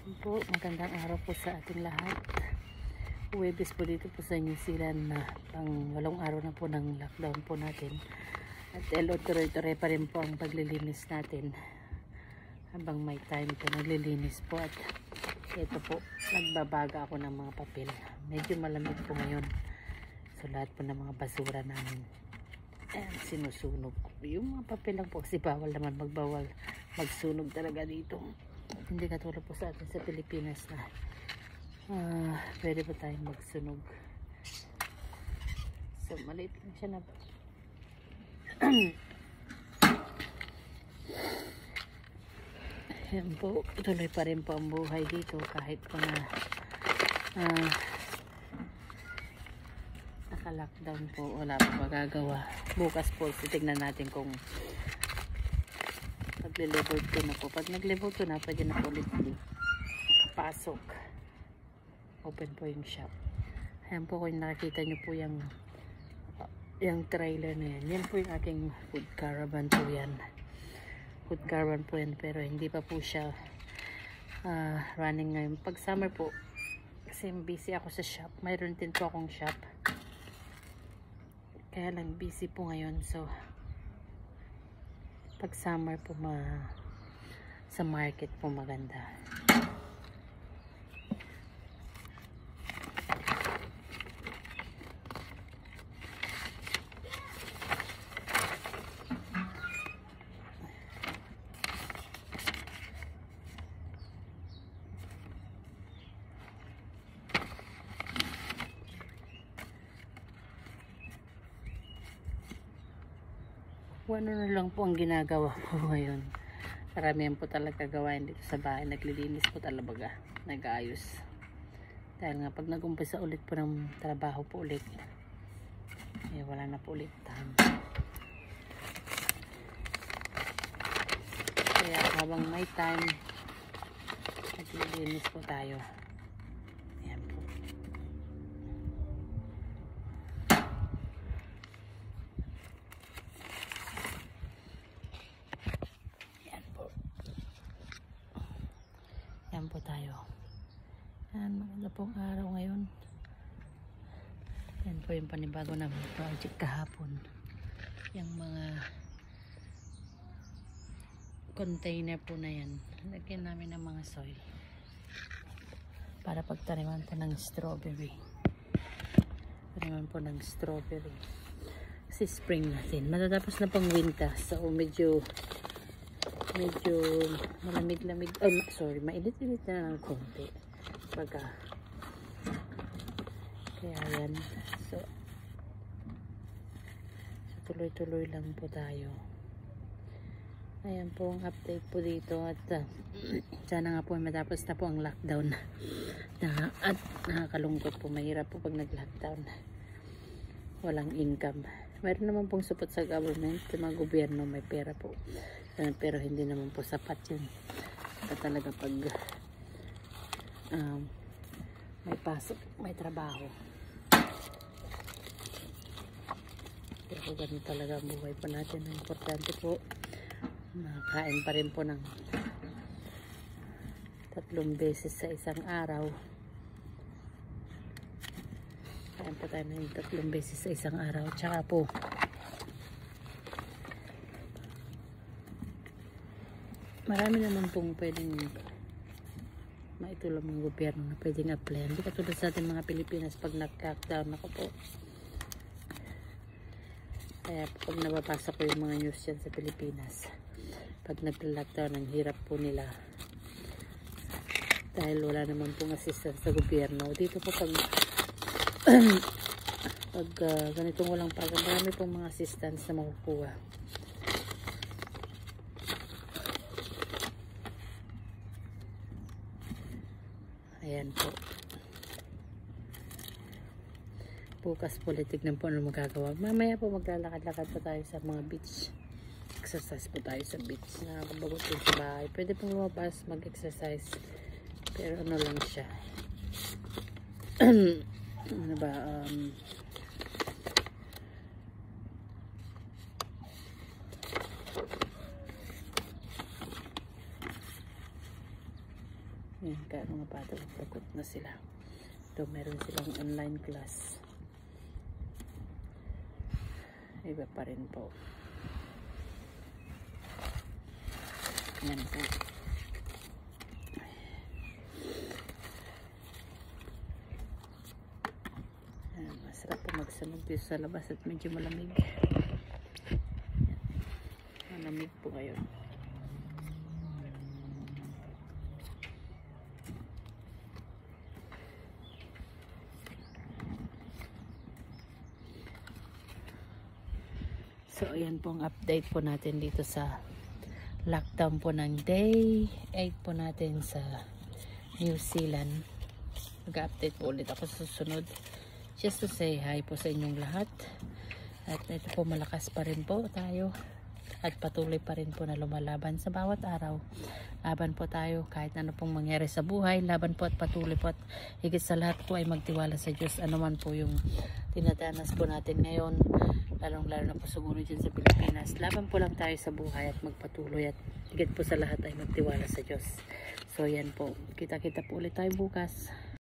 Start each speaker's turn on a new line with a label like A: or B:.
A: Po, magandang araw po sa ating lahat. Huwebes po dito po sa New Zealand na pang 8 araw na po ng lockdown po natin. At tuloy-tuloy pa rin po ang paglilinis natin. Habang may time po, naglilinis po. At ito po, nagbabaga ako ng mga papel. Medyo malamig po ngayon. So lahat po ng mga basura namin, ayan, sinusunog. Yung mga papel lang po kasi bawal naman magsunog talaga dito. Hindi katulad po sa atin sa Pilipinas na pwede po tayong magsunog. So maliit lang siya na yan po, tuloy pa rin po ang buhay dito kahit po na naka-lockdown po, wala po magagawa. Bukas po titignan natin kung nag-level 2 na po. Pag nag-level 2 na, pwede na po ulit pasok. Open po yung shop. Ayan po, kung nakikita nyo po yung trailer na yan. Yan po yung aking food caravan po yan. Food caravan po yan, pero hindi pa po siya running ngayon. Pag summer po, kasi busy ako sa shop. Mayroon din po akong shop. Kaya lang busy po ngayon. So, pag summer po sa market po maganda. Ano na lang po ang ginagawa po ngayon. Karamihan po talaga gawain dito sa bahay. Naglilinis po talaga. Nag-aayos. Dahil nga pag nag-umpisa ulit po ng trabaho po ulit, eh wala na po ulit time. Kaya habang may time, naglilinis po tayo. Ayan po. Yan po tayo. Yan, maganda pong araw ngayon. Yan po yung panibago namin project kahapon. Yung mga container po na yan, lagyan namin ng mga soil para pagtaniman po ng strawberry. Taniman po ng strawberry kasi spring natin, matatapos na pang winter, so medyo malamig-lamig, mainit-init na ng konti baga. Kaya yan, so tuloy-tuloy lang po tayo. Ayan po ang update po dito at sana nga po matapos na po ang lockdown at nakakalungkot po, mahirap po pag nag-lockdown, walang income. Mayroon naman pong support sa government, sa mga gobyerno, may pera po. Pero hindi naman po sapat yun. At talaga pag may pasok, may trabaho. Pero ganun talaga ang buhay pa natin. Ang importante po, nakakain pa rin po ng 3 beses sa isang araw. Kain po tayo ng 3 beses sa isang araw. Tsaka po, marami naman pong pwedeng maitulong ng gobyerno na pwedeng apply. Hindi katulad sa ating mga Pilipinas pag nag-lockdown ako po. Kaya pag nababasa ko yung mga news yan sa Pilipinas, pag nag-lockdown, ang hirap po nila. Dahil wala naman pong assistance sa gobyerno. Dito po pag ganitong walang pag, marami pong mga assistance na makukuha. Ayan po. Bukas po tignan po ano magagawa. Mamaya po maglalakad-lakad po tayo sa mga beach. Exercise po tayo sa beach. Nakakabagot po sa bahay. Pwede pong lumabas mag-exercise. Pero ano lang siya. Ano ba? Yan, kaya mga bata pagod na sila. Ito meron silang online class. Iba pa rin po. Yan po. Yan, masarap po magsunog dito sa labas at medyo malamig. Malamig po ngayon. So, ayan po ang update po natin dito sa lockdown po ng day 8 po natin sa New Zealand. Mag-update po ulit ako sa susunod. Just to say hi po sa inyong lahat. At ito po, malakas pa rin po tayo. At patuloy pa rin po na lumalaban sa bawat araw. Laban po tayo kahit ano pong mangyari sa buhay. Laban po at patuloy po, at higit sa lahat po ay magtiwala sa Diyos. Ano man po yung tinadanas po natin ngayon, lalong-lalo na po siguro dyan sa Pilipinas. Laban po lang tayo sa buhay at magpatuloy, at higit po sa lahat ay magtiwala sa Diyos. So yan po, kita-kita po ulit tayo bukas.